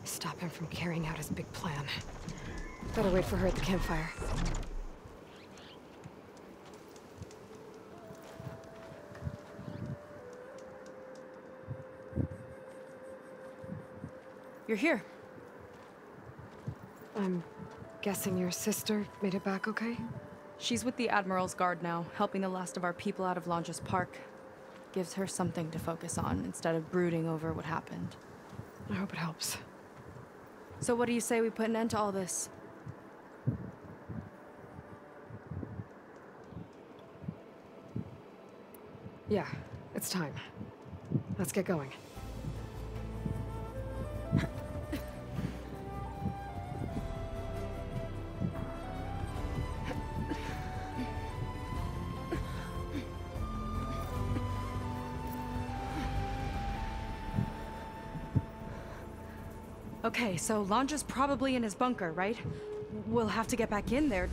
Stop him from carrying out his big plan. Better wait for her at the campfire. You're here. I'm guessing your sister made it back okay? She's with the Admiral's Guard now, helping the last of our people out of Longes Park. Gives her something to focus on instead of brooding over what happened. I hope it helps. So what do you say we put an end to all this? Yeah, it's time. Let's get going. Okay, so Longe's probably in his bunker, right? We'll have to get back in there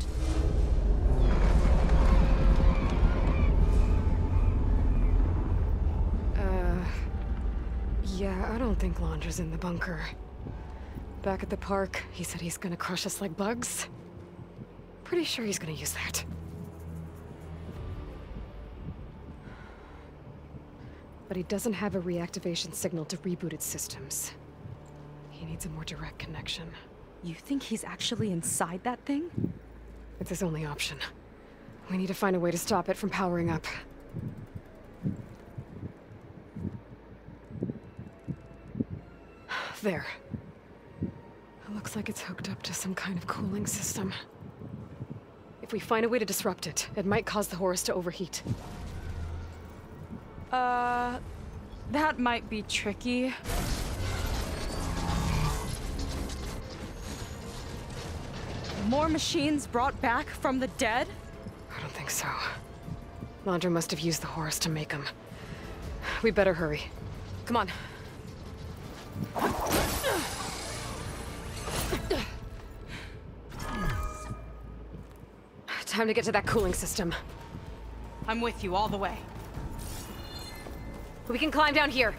Yeah, I don't think Longe's in the bunker. Back at the park, he said he's gonna crush us like bugs. Pretty sure he's gonna use that. But he doesn't have a reactivation signal to reboot its systems. He needs a more direct connection. You think he's actually inside that thing? It's his only option. We need to find a way to stop it from powering up. There. It looks like it's hooked up to some kind of cooling system. If we find a way to disrupt it, it might cause the Horus to overheat. That might be tricky. More machines brought back from the dead? I don't think so. Landra must have used the Horus to make them. We better hurry. Come on. Time to get to that cooling system. I'm with you all the way. We can climb down here.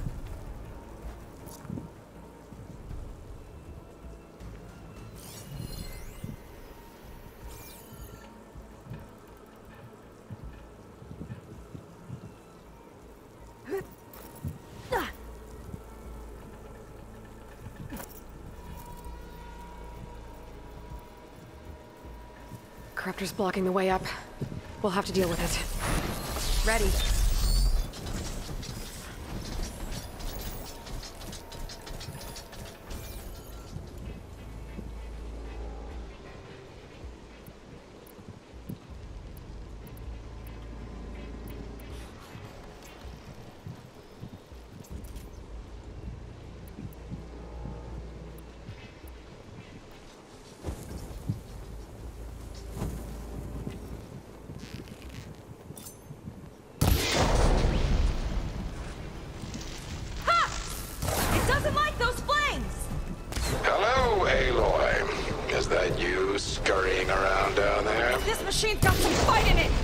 Corruptor's blocking the way up. We'll have to deal with it. Ready. Machine's got some fight in it!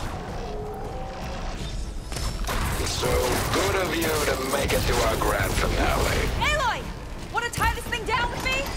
So good of you to make it to our grand finale. Aloy! Wanna tie this thing down with me?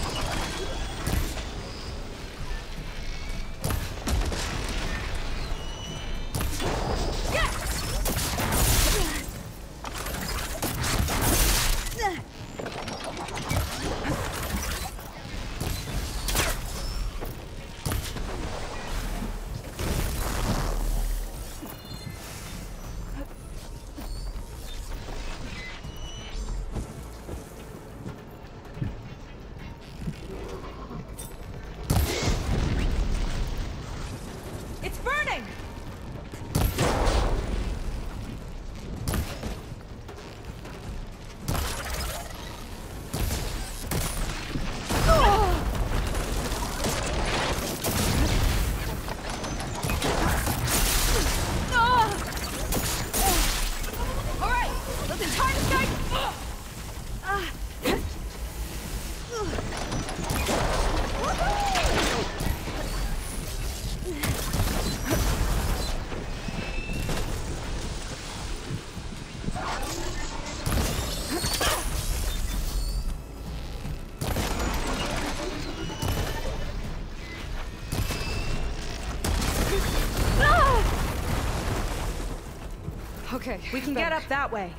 Okay. We can get better. up that way.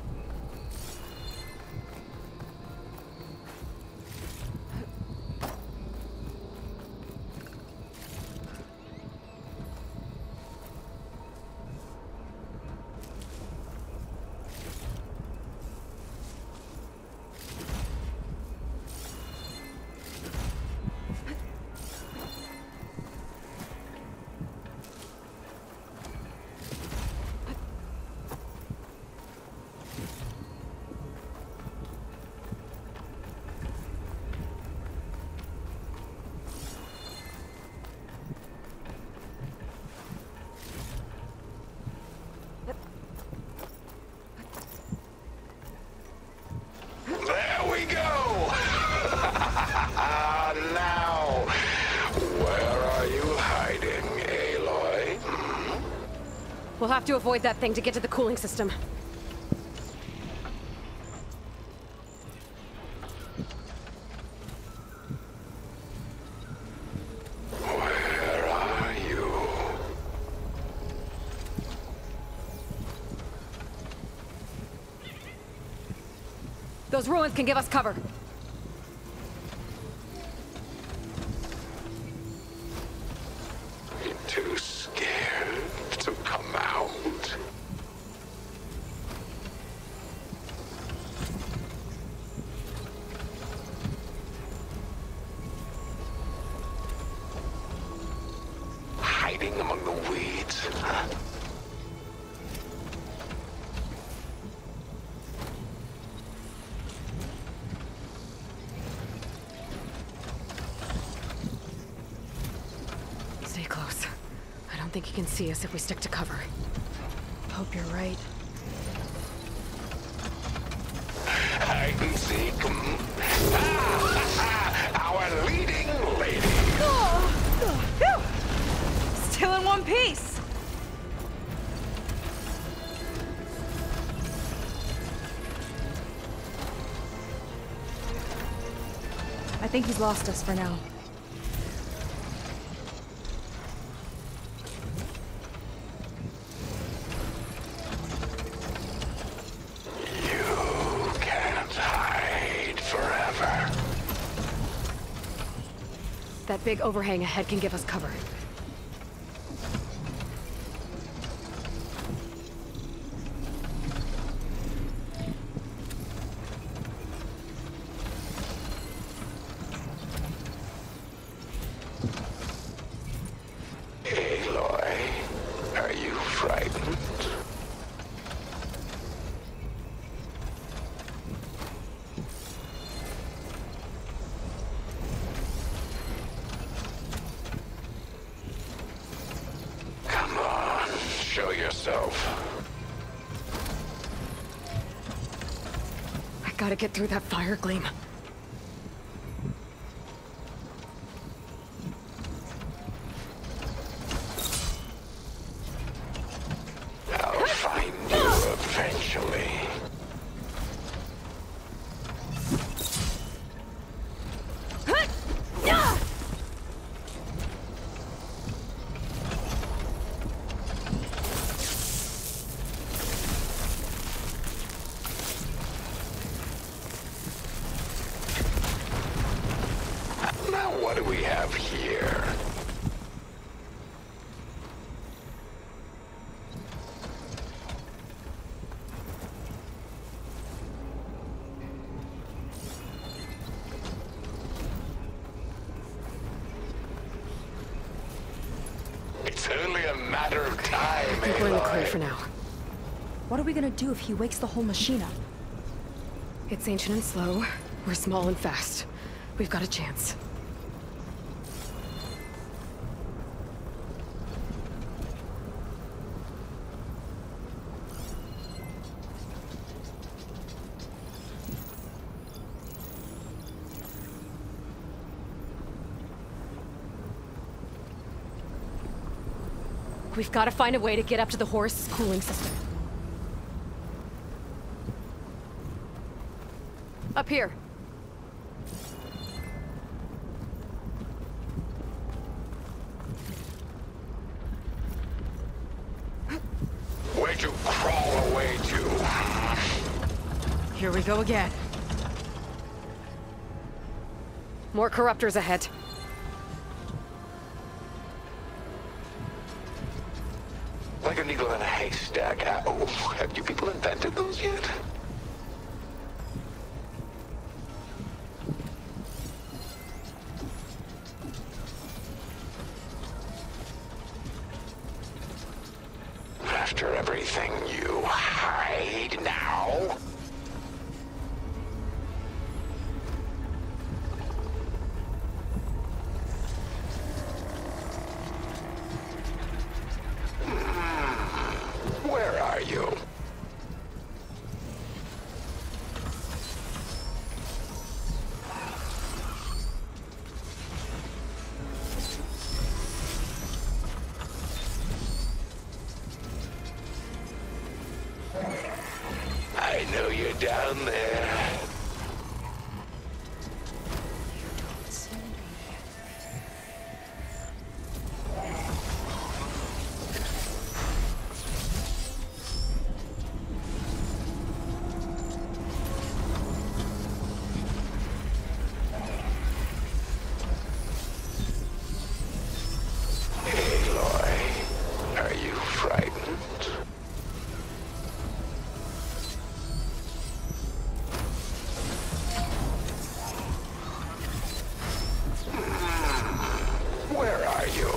There we go! Now, where are you hiding, Aloy? We'll have to avoid that thing to get to the cooling system. Where are you? Those ruins can give us cover. You too scared to come out? Hiding among the weeds, huh? Stay close. I don't think he can see us if we stick to cover. Hope you're right. Hide and seek. Our leading lady. Still in one piece! I think he's lost us for now. You can't hide forever. That big overhang ahead can give us cover. Aloy, are you frightened? Come on, show yourself. I gotta get through that fire gleam. I'll find you eventually. Now what do we have here? It's only a matter of time, I think we're in the clear Aloy. for now. What are we gonna do if he wakes the whole machine up? It's ancient and slow. We're small and fast. We've got a chance. We've got to find a way to get up to the Horus's cooling system. Up here. Where'd you crawl Here we go again. More corruptors ahead. Like a needle in a haystack. Oh, have you people invented those yet? After everything, you hide now? Where are you? I know you're down there. Aloy, are you frightened? Where are you?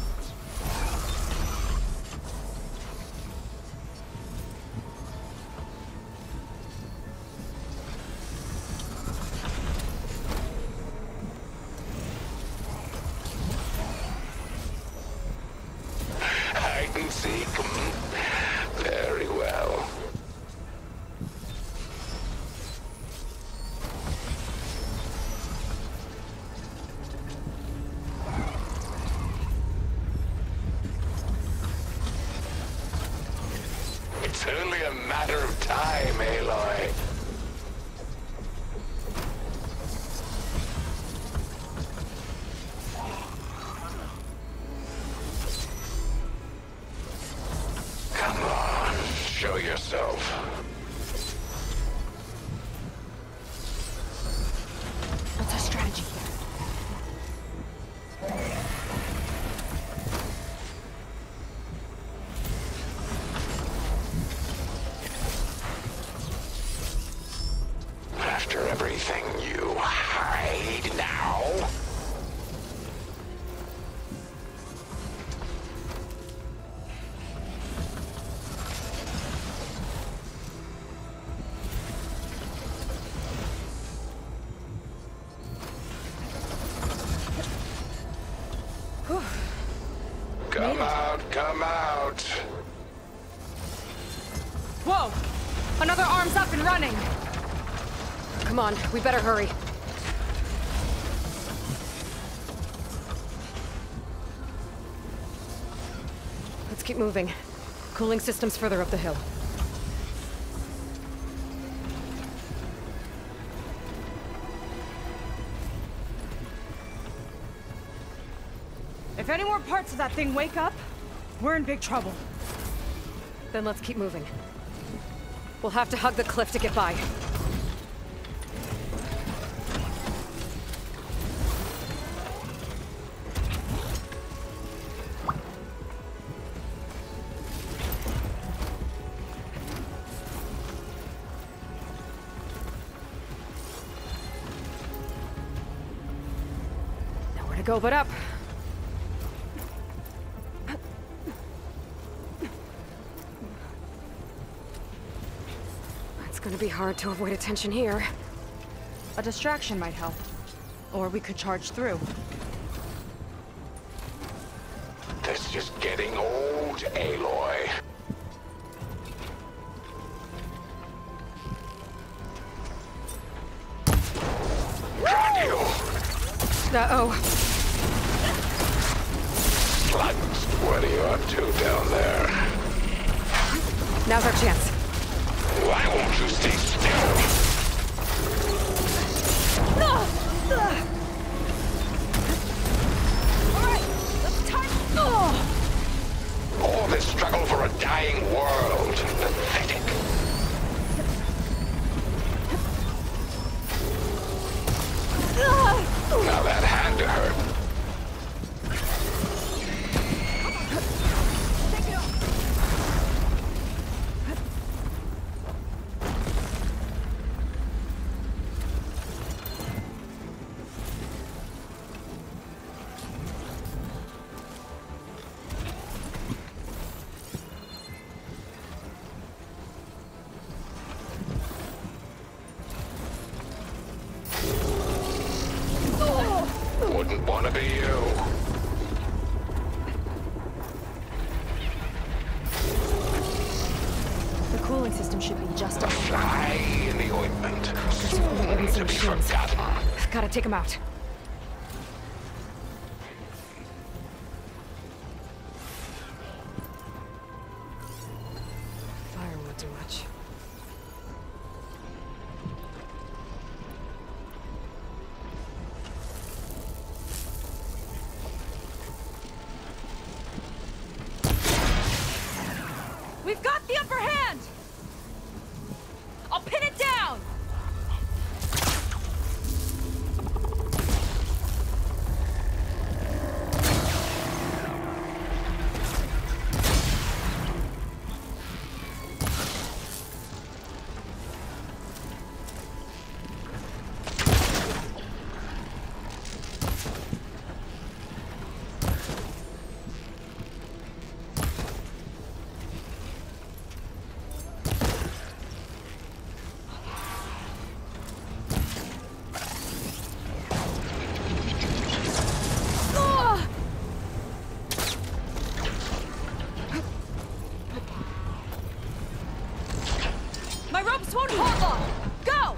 Hide and seek. Very well. It's only a matter of time, Aloy. Come on, show yourself. What's our strategy here? After everything, you hide now? Come out, come out. Whoa! Another arm's up and running! Come on, we better hurry. Let's keep moving. Cooling system's further up the hill. If any more parts of that thing wake up, we're in big trouble. Then let's keep moving. We'll have to hug the cliff to get by. Nowhere to go but up. It's gonna be hard to avoid attention here. A distraction might help. Or we could charge through. This is getting old, Aloy. Got you! Uh-oh. Slut! What are you up to down there? Now's our chance. Why won't you stay still? Alright, let's tighten. All this struggle for a dying world. Pathetic. Wouldn't want to be you. The cooling system should be just up. Fly in the ointment. To To be forgotten. Gotta take him out. Fire won't do much. We've got the upper hand! I'll pin it down! My ropes won't hold long! Go!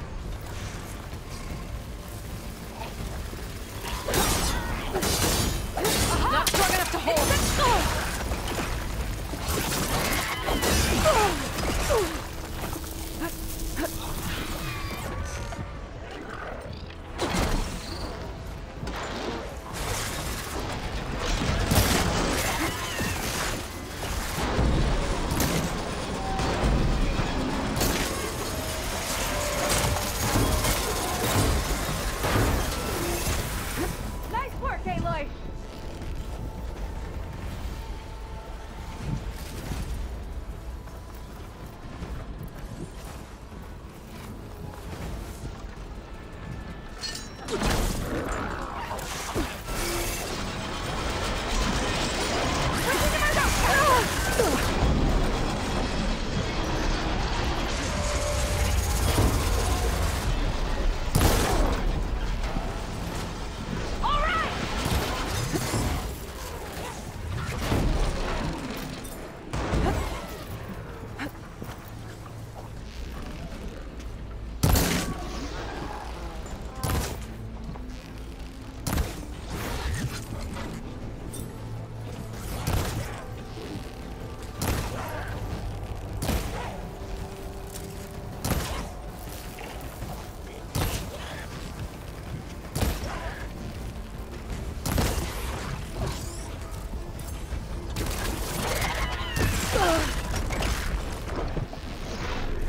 Not strong enough to hold! Nice work, Aloy!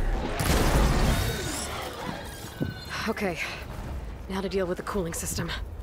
Okay, now to deal with the cooling system.